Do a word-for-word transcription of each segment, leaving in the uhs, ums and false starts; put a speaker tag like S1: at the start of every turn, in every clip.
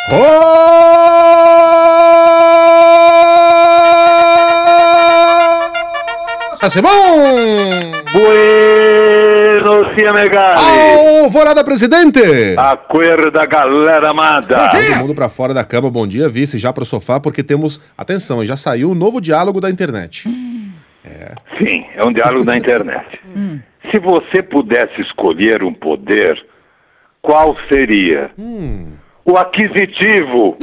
S1: Oh! Simão!
S2: Buenos dias, Megali!
S1: Alvorada, presidente!
S2: Acorda, galera amada!
S1: Todo mundo pra fora da cama, bom dia, vice, já pro sofá, porque temos, atenção, já saiu o novo diálogo da internet.
S2: É. Sim, é um diálogo da internet. Hum. Se você pudesse escolher um poder, qual seria? Hum. O aquisitivo.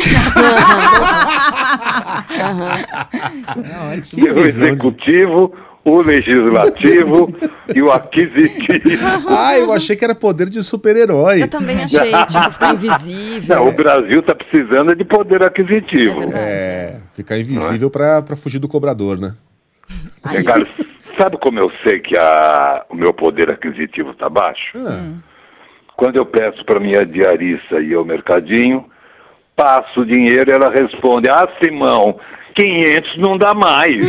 S2: O executivo, o legislativo e o aquisitivo.
S1: Ah, eu achei que era poder de super-herói.
S3: Eu também achei, tipo, ficar invisível.
S2: Não, o Brasil tá precisando de poder aquisitivo.
S1: É, é ficar invisível pra, pra fugir do cobrador, né?
S2: É, cara, sabe como eu sei que a, o meu poder aquisitivo tá baixo?
S1: Ah.
S2: Quando eu peço para minha diarista ir ao mercadinho, passo o dinheiro e ela responde: ah, Simão, quinhentos não dá mais.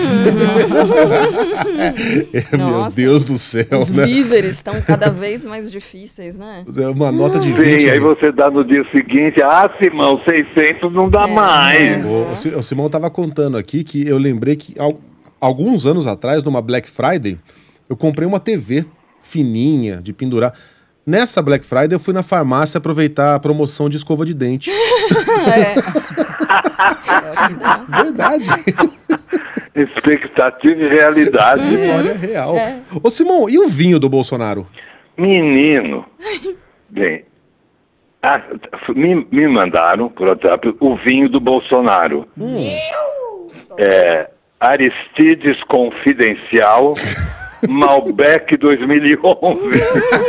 S1: Meu Deus do céu,
S3: os
S1: né?
S3: Os víveres estão cada vez mais difíceis, né?
S1: É uma nota de vinte.
S2: Sim, aí você dá no dia seguinte: ah, Simão, seiscentos não dá é, mais.
S1: É. O, o Simão estava contando aqui que eu lembrei que alguns anos atrás, numa Black Friday, eu comprei uma T V fininha, de pendurar. Nessa Black Friday eu fui na farmácia aproveitar a promoção de escova de dente.
S3: É.
S1: É verdade.
S2: Expectativa e realidade.
S1: História real. É. Ô Simão, e o vinho do Bolsonaro?
S2: Menino. Bem, ah, me, me mandaram por WhatsApp o vinho do Bolsonaro.
S1: Hum.
S2: É, Aristides Confidencial... Malbec dois mil e onze.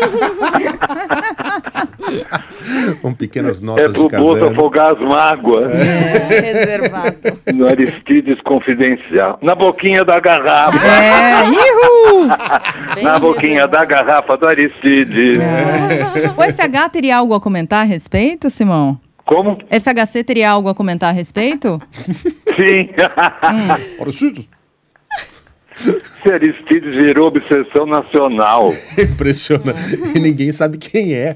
S1: Com pequenas notas
S2: é pro
S1: de caserna.
S2: bolso afogar as mágoas.
S3: É, reservado.
S2: No Aristides Confidencial. Na boquinha da garrafa.
S4: É, ihu!
S2: Na boquinha reservado. Da garrafa do Aristides.
S4: É. O F H teria algo a comentar a respeito, Simão?
S2: Como?
S4: F H C teria algo a comentar a respeito?
S2: Sim.
S1: hum. Aristides.
S2: Aristides virou obsessão nacional.
S1: Impressionante. É. E ninguém sabe quem é.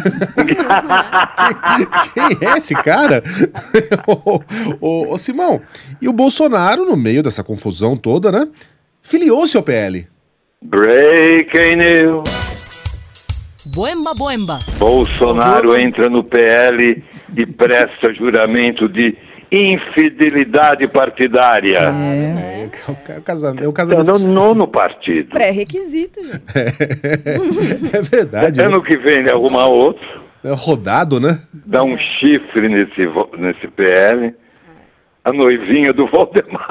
S1: quem, quem é esse cara? ô, ô, ô, Simão, e o Bolsonaro, no meio dessa confusão toda, né? Filiou-se ao P L.
S2: Breaking news.
S5: Boemba, boemba.
S2: Bolsonaro entra no P L e presta juramento de infidelidade partidária.
S1: É, é, é o casamento. É o casamento
S2: é no nono partido.
S3: Pré-requisito, gente.
S1: É, é verdade.
S2: Ano né? que vem ele arruma outro.
S1: É rodado, né?
S2: Dá um chifre nesse, nesse P L. A noivinha do Valdemar.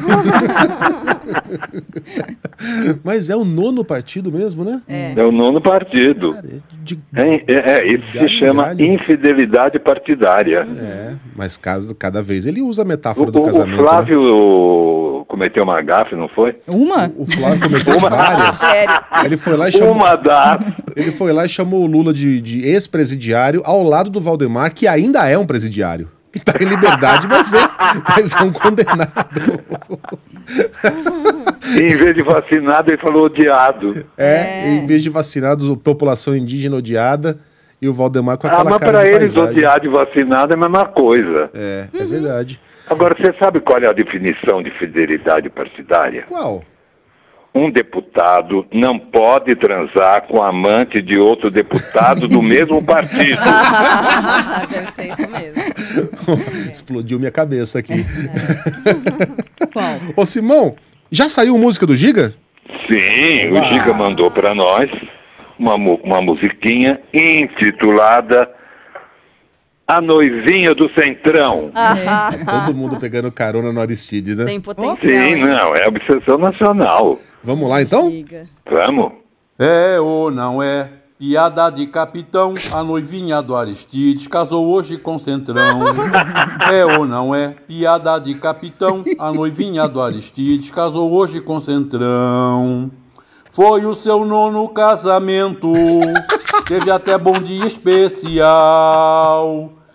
S1: Mas é o nono partido mesmo, né?
S3: É,
S2: é o nono partido. Cara, é, de... é, é, é, isso galho, se chama galho. Infidelidade partidária.
S1: É, mas cada, cada vez ele usa a metáfora
S2: o,
S1: do casamento.
S2: O Flávio né? cometeu uma gafe, não foi?
S4: Uma?
S1: O, o Flávio cometeu
S2: uma
S1: várias. Ele foi lá e chamou.
S2: Uma das.
S1: Ele foi lá e chamou o Lula de, de ex-presidiário ao lado do Valdemar, que ainda é um presidiário. Que tá em liberdade, mas é, mas é um condenado.
S2: Em vez de vacinado, ele falou odiado.
S1: É, é. Em vez de vacinado, população indígena odiada e o Valdemar com aquela
S2: ah, mas
S1: cara
S2: pra
S1: de
S2: eles,
S1: paisagem.
S2: odiado e vacinado é a mesma coisa.
S1: É, é verdade.
S2: Agora, você sabe qual é a definição de fidelidade partidária?
S1: Qual?
S2: Um deputado não pode transar com a amante de outro deputado do mesmo partido.
S3: Ah, deve ser isso mesmo.
S1: Explodiu minha cabeça aqui.
S3: É.
S4: Qual?
S1: Ô Simão, já saiu música do Giga?
S2: Sim,
S1: Uau.
S2: O Giga mandou para nós uma, uma musiquinha intitulada A Noivinha do Centrão.
S3: Ah,
S1: é. Todo mundo pegando carona no Aristides, né?
S3: Tem potencial.
S2: Sim,
S3: hein?
S2: não, é obsessão nacional.
S1: Vamos lá então?
S3: Giga.
S2: Vamos.
S6: É ou não é? Piada de capitão, a noivinha do Aristides casou hoje com Centrão. É ou não é? Piada de capitão, a noivinha do Aristides casou hoje com Centrão. Foi o seu nono casamento, teve até bom dia especial.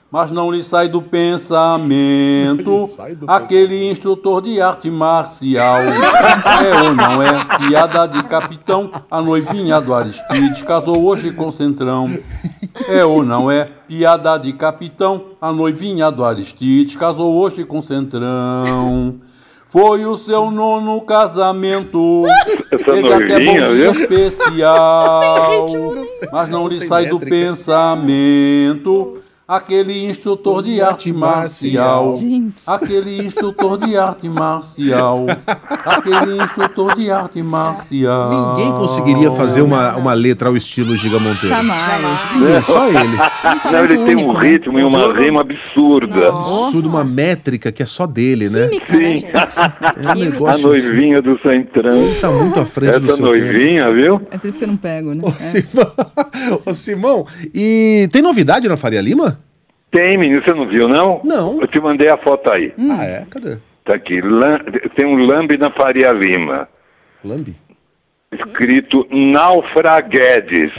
S6: mas não lhe sai do pensamento
S1: sai do
S6: aquele
S1: pensamento.
S6: instrutor de arte marcial. É ou não é? Piada de capitão, a noivinha do Aristides casou hoje com Centrão. É ou não é? Piada de capitão, a noivinha do Aristides casou hoje com Centrão. Foi o seu nono casamento.
S2: Essa
S6: Teve até
S2: noivinha,
S6: bom
S2: viu?
S6: dia especial. Mas não lhe
S1: tem
S6: sai do
S1: métrica.
S6: pensamento aquele instrutor de arte marcial.
S4: Gente.
S6: Aquele instrutor de arte marcial. Aquele instrutor de arte marcial.
S1: Ninguém conseguiria fazer uma, uma letra ao estilo Giga Monteiro.
S4: Jamais.
S1: É, só ele.
S2: Não, ele tem um
S4: único, né?
S2: ritmo e uma rima absurda.
S1: Absurdo, uma métrica que é só dele, né?
S3: Química, né, gente?
S1: É um
S2: A
S1: negócio assim.
S2: noivinha do Centrão.
S1: Ele tá muito à frente do
S2: Essa
S1: seu tempo.
S2: noivinha, viu?
S4: É por isso que eu não pego, né?
S1: Ô,
S4: É.
S1: Simão, ô, Simão, e tem novidade na Faria Lima?
S2: Tem, menino, você não viu, não?
S1: Não.
S2: Eu te mandei a foto aí.
S1: Ah, é? Cadê?
S2: Tá aqui. Lam- Tem um lambe na Faria Lima.
S1: Lambi?
S2: Escrito Naufraguedes.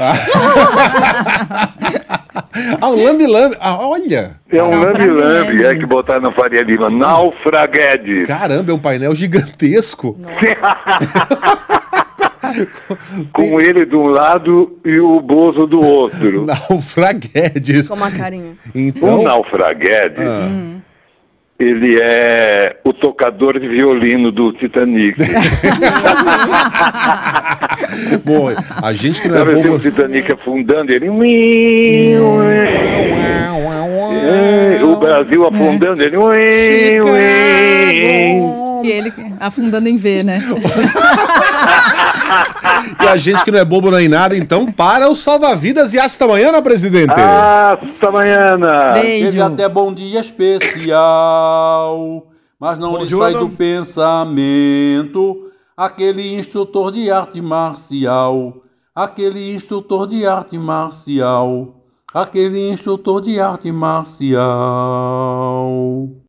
S1: Ah, o Lambi Lambi. Ah, olha!
S2: É um
S4: Naufraguedes.
S2: lambe-lambe, é que botaram na Faria Lima. Naufraguedes.
S1: Caramba, é um painel gigantesco.
S2: Com ele de um lado e o Bozo do outro.
S1: Naufraguedes.
S3: Com uma carinha.
S2: O
S1: Então,
S2: Naufraguedes,
S1: Ah.
S2: ele é o tocador de violino do Titanic.
S1: bom, a gente que não é
S2: Sabe assim,
S1: bobo...
S2: o Titanic afundando, ele... É, o Brasil afundando, ele...
S4: E ele afundando em V, né?
S1: E a gente que não é bobo nem nada, então para o salva-vidas e hasta amanhã, né, presidente?
S2: Hasta amanhã!
S4: Beijo.
S6: Teve até bom dia especial, mas não
S1: Bom
S6: lhe
S1: dia,
S6: sai
S1: não.
S6: do pensamento aquele instrutor de arte marcial. Aquele instrutor de arte marcial. Aquele instrutor de arte marcial.